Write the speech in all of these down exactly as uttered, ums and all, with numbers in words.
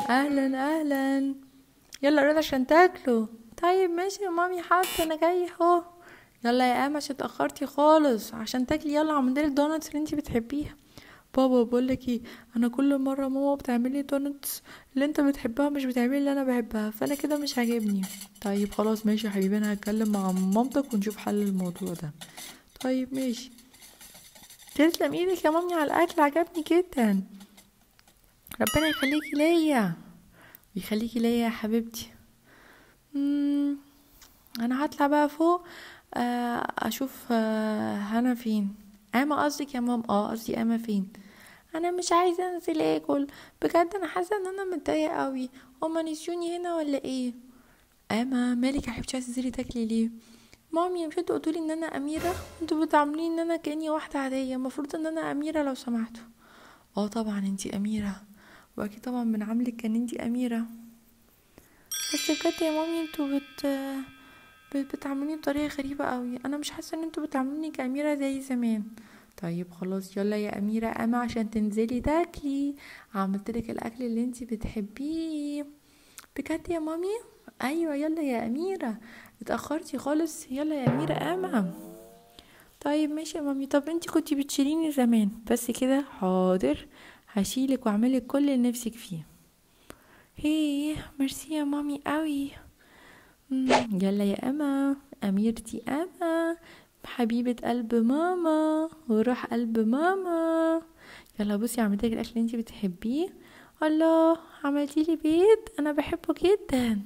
اهلا اهلا. يلا رضا عشان تاكلوا. طيب ماشي يا مامي، حاضر انا جاي اهو. يلا يا ام عشان اتاخرتي خالص عشان تاكلي. يلا عملي الدونتس اللي انتي بتحبيها. بابا بقولك ايه، انا كل مره ماما بتعملي دونتس اللي انت بتحبها مش بتعملي اللي انا بحبها، فانا كده مش عاجبني. طيب خلاص ماشي يا حبيبي، انا هتكلم مع مامتك ونشوف حل الموضوع ده. طيب ماشي. تسلم ايدك يا مامي على الاكل، عجبني جدا. ربنا يخليكي ليا ويخليكي ليا يا حبيبتي. مم. انا هطلع بقى فوق، آه، اشوف آه، هنا فين. اما قصدك يا مام؟ اه قصدي اما فين. انا مش عايزه انزل اكل بجد، انا حاسه ان انا متضايقه قوي. هما نسيوني هنا ولا ايه؟ اما مالك يا حبيبتي، عايزه تنزلي تاكلي ليه؟ مامي مش انتوا قلتولي ان انا اميره؟ انتوا بتعاملوني ان انا كاني واحده عاديه، المفروض ان انا اميره لو سمحتوا. اه طبعا انتي اميره، واكيد طبعا بنعاملك كان انتي اميره. بس بجد يا مامي انتوا بت بت- بتعاملوني بطريقه غريبه قوي، انا مش حاسه ان انتوا بتعاملوني كاميره زي زمان. طيب خلاص يلا يا اميره اما عشان تنزلي تاكلي، عملتلك الاكل اللي انتي بتحبيه. بجد يا مامي؟ ايوه يلا يا اميره، اتاخرتي خالص. يلا يا اميره اما. طيب ماشي يا مامي. طب انتي كنتي بتشيليني زمان بس كده، حاضر هشيلك واعملك كل اللي نفسك فيه. هي ميرسي يا مامي قوي. مم، يلا يا أما، أميرتي أما، حبيبة قلب ماما وروح قلب ماما. يلا بصي عملتلك الأكل اللي انتي بتحبيه. الله، عملتيلي بيض أنا بحبه جدا.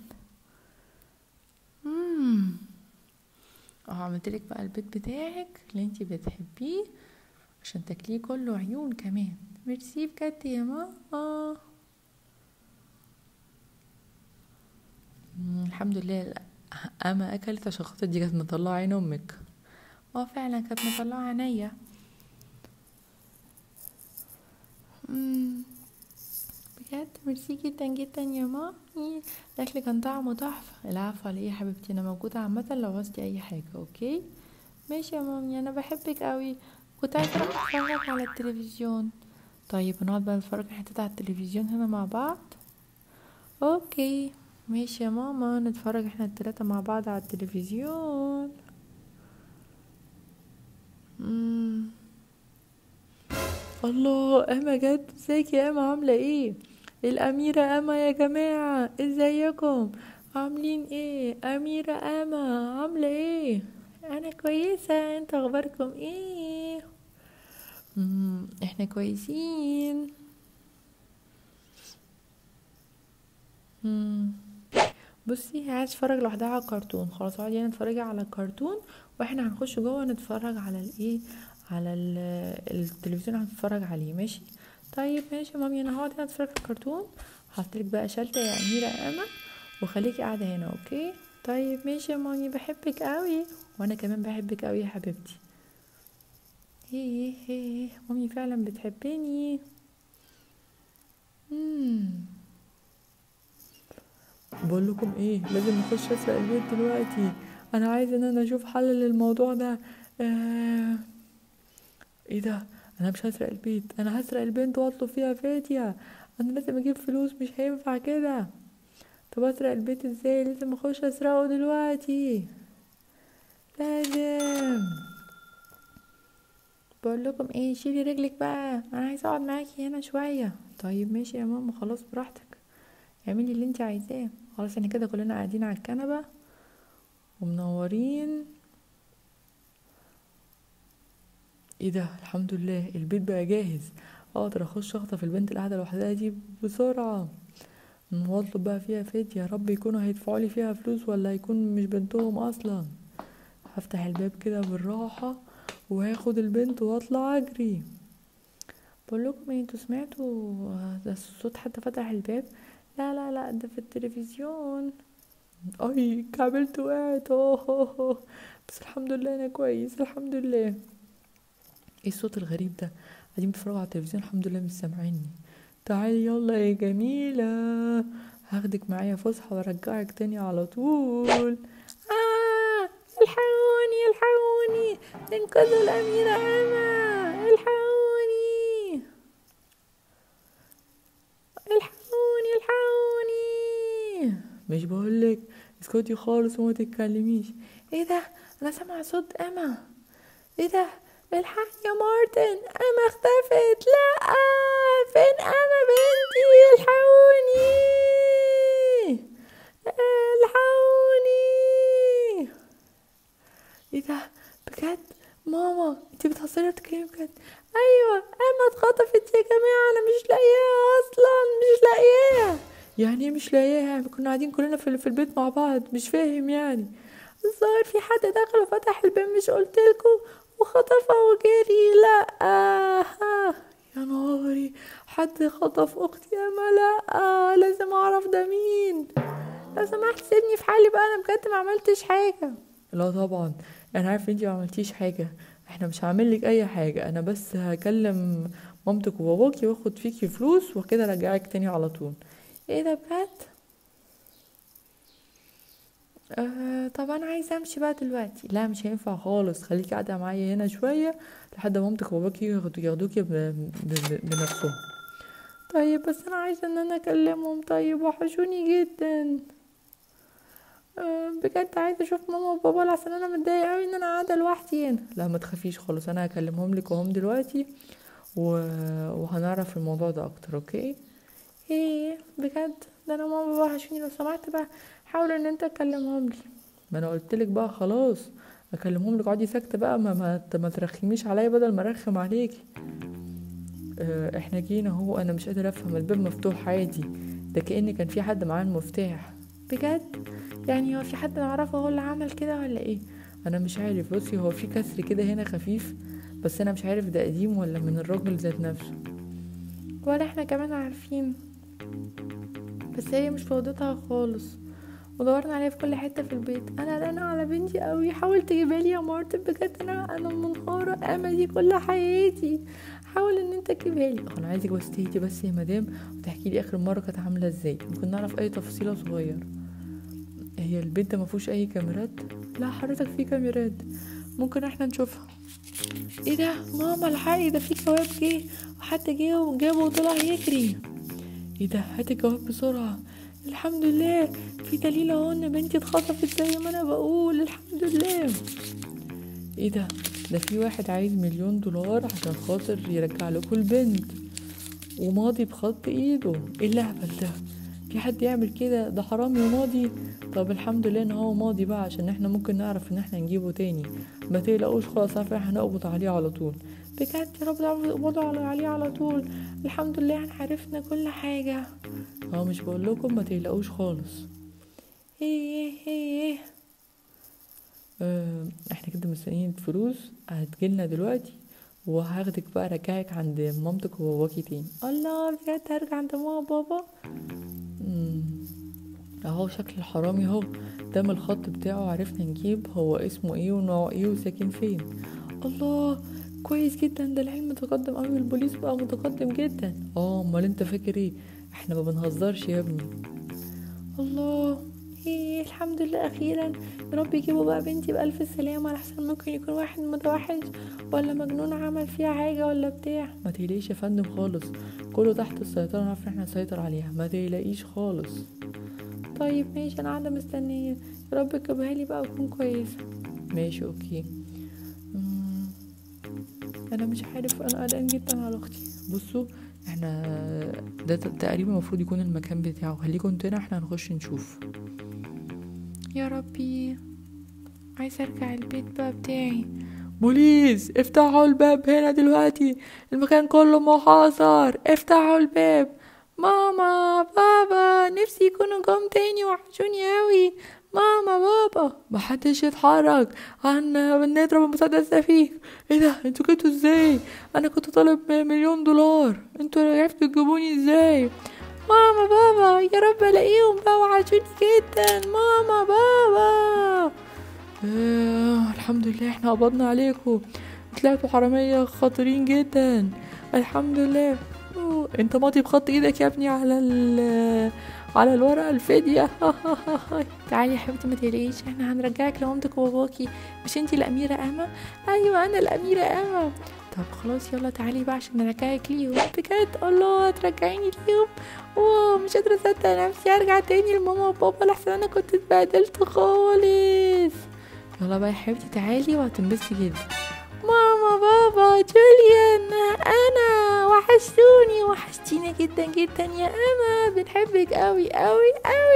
مم. اه عملتلك بقى البيض بتاعك اللي انتي بتحبيه عشان تاكليه كله عيون كمان. ميرسي بجد يا ماما. مم، الحمد لله. أما أكلت عشان خاطر دي كانت مطلعة عين أمك. اه فعلا كانت مطلعة عينيا. مم. بجد ميرسي جدا جدا يا مامي، الاكل كان طعمه تحفه. العفو على ايه يا حبيبتي، انا موجوده عامه لو عوزتي اي حاجه. اوكي ماشي يا مامي، انا بحبك قوي. كنت عايزه اروح اتفرج على التلفزيون. طيب هنقعد بقى نتفرج حتت على التلفزيون هنا مع بعض. اوكي ماشي يا ماما، نتفرج احنا التلاتة مع بعض على التلفزيون. مم. الله، اما جت. ازيك يا اما، عامله ايه؟ الاميره اما يا جماعه، ازيكم؟ عاملين ايه؟ اميره اما عامله ايه؟ انا كويسه، انت اخباركم ايه؟ مم. احنا كويسين. مم. بصي عايز اتفرج لوحدها على الكرتون، خلاص اقعدي هنا اتفرجي على الكرتون، واحنا هنخش جوه نتفرج على الايه، على ال- التلفزيون هنتفرج عليه. ماشي. طيب ماشي يا مامي، انا هقعد هنا اتفرج على الكرتون. هحطلك بقى شلتة يا اميرة اما، وخليكي قاعدة هنا. اوكي طيب ماشي يا مامي، بحبك قوي. وانا كمان بحبك قوي يا حبيبتي. هي هي مامي فعلا بتحبني. مم. بقول لكم ايه، لازم نخش اسرق البيت دلوقتي. انا عايزه ان انا اشوف حل للموضوع ده. آه... ايه ده؟ انا مش هسرق البيت، انا هسرق البنت واطلب فيها فدية. انا لازم اجيب فلوس، مش هينفع كده. طب اسرق البيت ازاي؟ لازم اخش اسرقه دلوقتي، لازم. بقول لكم ايه، شيلي رجلك بقى، انا عايزه اقعد معاكي هنا شويه. طيب ماشي يا ماما، خلاص براحتك، اعملي اللي انت عايزاه. خلاص احنا كده كلنا قاعدين على الكنبه ومنورين. ايه ده؟ الحمد لله البيت بقى جاهز، اقدر اخش اخطف البنت اللي قاعده لوحدها دي بسرعه، واطلب بقى فيها فدية. يا رب يكونوا هيدفعوا لي فيها فلوس ولا هيكون مش بنتهم اصلا. هفتح الباب كده بالراحه وهاخد البنت واطلع اجري. بقول لكم ايه، انتوا سمعتوا ده صوت حد فتح الباب؟ لا لا لا، ده في التلفزيون. اي كعبلت وقعت. اوه أوه، أوه. بس الحمد لله انا كويس، الحمد لله. ايه الصوت الغريب ده؟ قاعدين بيتفرجوا على التلفزيون، الحمد لله مش سامعيني. تعالي يلا يا جميلة، هاخدك معايا فسحة وارجعك تاني على طول. آه الحقوني الحقوني، انقذوا الأميرة أما، الحقوني الحقوني الحقوني. مش بقولك اسكتي خالص وما تتكلميش. ايه ده؟ انا سامعه صوت اما. ايه ده؟ الحق يا مارتن، اما اختفت. لا، فين اما بنتي؟ الحقوني الحقوني. ايه ده بجد؟ ماما انتي بتهزري ولا بتتكلمي بجد؟ ايوه اما اتخطفت يا جماعه، انا مش لاقياها اصلا، مش لاقياها. يعني ايه مش لاقياها؟ كنا قاعدين كلنا في في البيت مع بعض، مش فاهم يعني. الظاهر في حد دخل وفتح الباب، مش قلتلكوا، وخطفها وجري. لا آه. يا نهاري، حد خطف اختي اما؟ لا، لازم اعرف ده مين. لو سمحت سيبني في حالي بقى، انا بجد ما عملتش حاجه. لا طبعا انا عارف انتي ما عملتيش حاجه، احنا مش هعملك اي حاجه، انا بس هكلم مامتك وباباكي واخد فيكي فلوس وكده ارجعك تاني على طول. ايه ده بجد؟ آه طب انا عايزه امشي بقى دلوقتي. لا مش هينفع خالص، خليكي قاعده معايا هنا شويه لحد ما مامتك وباباكي ياخدوا- ياخدوكي ب- ب- بنفسهم. طيب بس انا عايزه ان انا اكلمهم، طيب وحشوني جدا. أه بجد عايزه اشوف ماما وبابا، لحسن انا متضايقه قوي ان انا قاعده لوحدي هنا. لا ما تخافيش خالص، انا هكلمهم لك اهم دلوقتي و... وهنعرف الموضوع ده اكتر. اوكي؟ ايه بجد؟ ده انا ماما وبابا وحشوني، لو سمحت بقى حاول ان انت تكلمهم لي. ما انا قلت لك بقى خلاص اكلمهم لك، اقعدي ساكته بقى، ما ما, ما ترخميش عليا بدل ما ارخم عليكي. أه احنا جينا اهو، انا مش قادره افهم، الباب مفتوح عادي، ده كأن كان في حد معاه المفتاح. بجد؟ يعني هو في حد نعرفه هو اللي عمل كده ولا ايه؟ انا مش عارف. بصي هو في كسر كده هنا خفيف، بس انا مش عارف ده قديم ولا من الراجل ذات نفسه، ولا احنا كمان عارفين. بس هي مش فوضتها خالص، ودورنا عليها في كل حته في البيت. انا قلقانه على بنتي قوي، حاول تجيبها لي يا مارتن بجد، انا انا منهاره، اما دي كل حياتي، حاول ان انت تجيبها لي. انا عايزك بس تهدي بس يا مدام، وتحكي لي اخر مره كانت عامله ازاي، ممكن نعرف اي تفصيله صغيره. هي البيت ده مفهوش اي كاميرات؟ لا حضرتك في كاميرات، ممكن احنا نشوفها. ايه ده ماما الحقي، ده في جواب جه، وحد جه وجابه وطلع يجري. ايه ده؟ هات الجواب بسرعه. الحمد لله، في دليل اهو ان بنتي اتخطفت زي ما انا بقول، الحمد لله. ايه ده؟ ده في واحد عايز مليون دولار عشان خاطر يرجع لكم البنت، وماضي بخط ايده. ايه اللهبل ده؟ في حد يعمل كده؟ ده حرامي وماضي. طب الحمد لله ان هو ماضي بقى، عشان احنا ممكن نعرف ان احنا نجيبه تاني. ما تقلقوش خلاص، عارفه احنا هنقبض عليه على طول. بجد يا رب تقبضوا عليه على طول. الحمد لله احنا عرفنا كل حاجه. اه مش بقول لكم ما تقلقوش خالص. ايه ايه ايه اه احنا كده مستنيين الفلوس هتجيلنا دلوقتي، وهاخدك بقى ارجعك عند مامتك وباباكي تاني. الله بجد هرجع عند ماما وبابا؟ مم. اهو شكل الحرامي اهو، ده من الخط بتاعه عرفنا نجيب هو اسمه ايه ونوعه ايه وساكن فين. الله كويس جدا، ده العلم متقدم قوي، البوليس بقى متقدم جدا. اه امال انت فاكر ايه؟ احنا ما بنهزرش يا ابني. الله ايه الحمد لله اخيرا، يا رب يجيبوا بقى بنتي بألف سلامة، لحسن ممكن يكون واحد متوحش ولا مجنون عمل فيها حاجة ولا بتاع. ما تقلقيش يا فندم خالص، كله تحت السيطرة، نعرف احنا نسيطر عليها، ما تقلقيش خالص. طيب ماشي، انا قاعدة مستنية، يا رب تجيبها لي بقى وتكون كويسة. ماشي اوكي. مم. انا مش عارف، انا قلقان جدا على اختي. بصوا احنا ده تقريبا المفروض يكون المكان بتاعه، خليكم انتوا هنا احنا هنخش نشوف. يا ربي عايزه ارجع البيت بقى بتاعي. بوليس افتحوا الباب هنا دلوقتي، المكان كله محاصر، افتحوا الباب. ماما بابا نفسي يكونوا جم تاني، وحشوني اوي. ماما بابا محدش يتحرك، هن بنضرب المسدس ده فيك. ايه ده؟ انتوا جيتوا ازاي؟ انا كنت طالب مليون دولار، انتوا عرفتوا تجيبوني ازاي؟ ماما بابا يا رب الاقيهم بقى، وحشوني جدا ماما بابا. آه الحمد لله احنا قبضنا عليكم، طلعتوا حرامية خطيرين جدا، الحمد لله. أوه. انت ماضي بخط ايدك يا ابني على ال على الورقة الفدية. تعالي يا حبيبتي ما تقلقيش، احنا هنرجعك لمامتك وباباكي. مش انتي الأميرة أما؟ ايوه انا الأميرة أما. طب خلاص يلا تعالي بقى عشان نرجعك ليهم. بجد؟ الله هترجعيني ليهم؟ واو مش قادرة اصدق نفسي ارجع تاني لماما وبابا لحسن انا كنت اتبهدلت خالص. يلا بقى يا حبيبتي تعالي وهتنبسطي جدا. ماما بابا جوليان انا وحشتوني وحشتيني جدا جدا يا اما، بنحبك قوي قوي قوي.